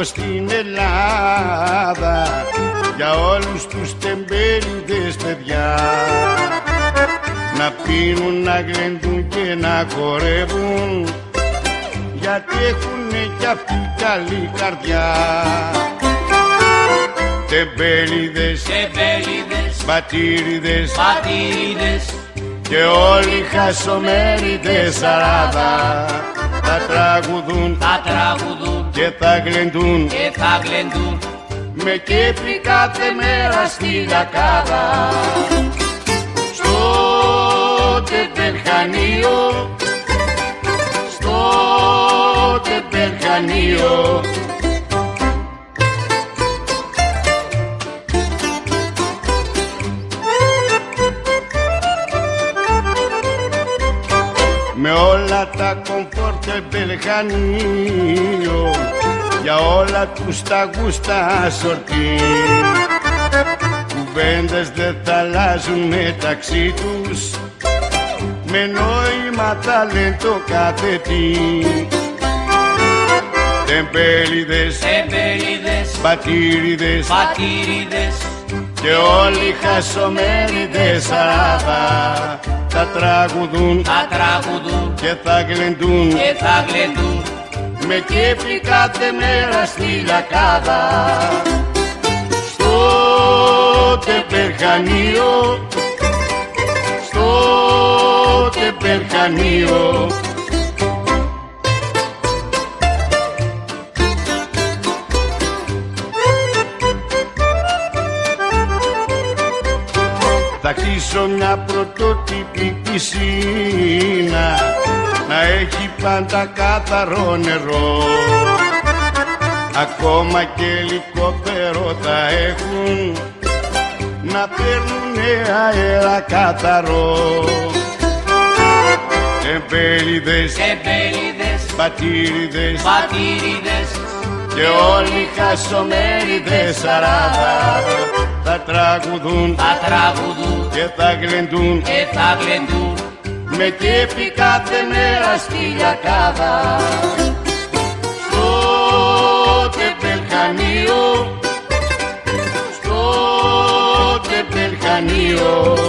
πω στην Ελλάδα για όλους τους τεμπέληδες παιδιά να πίνουν, να γλεντούν και να χορεύουν, γιατί έχουνε κι αυτοί καλή καρδιά. Τεμπέληδες, μπατήριδες, και όλοι χασομέριδες σαράδα θα τραγουδούν και θα γλεντούν με κέφι κάθε μέρα στη λιακάδα. Στο τεμπελχανείο, στο τεμπελχανείο, με όλα τα κομφόρ τεμπελχανείο, για όλα τους τα γούστα σορτή. Κουβέντες δεν θα αλλάζουν μεταξύ τους, με νόημα ταλέντο κάθε τι. Τεμπέληδες, μπατήριδες, και όλοι χασομέριδες σαράδα θα τραγουδούν και θα γλεντούν με κέφι κάθε μέρα στη λιακάδα. Στο τεμπελχανείο, στο τεμπελχανείο, θα χτίσω μια πρωτότυπη πισίνα, να έχει πάντα καθαρό νερό, ακόμα και ελικόπτερο θα έχουν, να παίρνουνε αέρα καθαρό. Τεμπέληδες, μπατήριδες, και όλοι χασομέριδες σαράδα θα τραγουδούν και θα γλεντούν με κέφι κάθε μέρα στη λιακάδα. Στο τεμπελχανείο, στο τεμπελχανείο,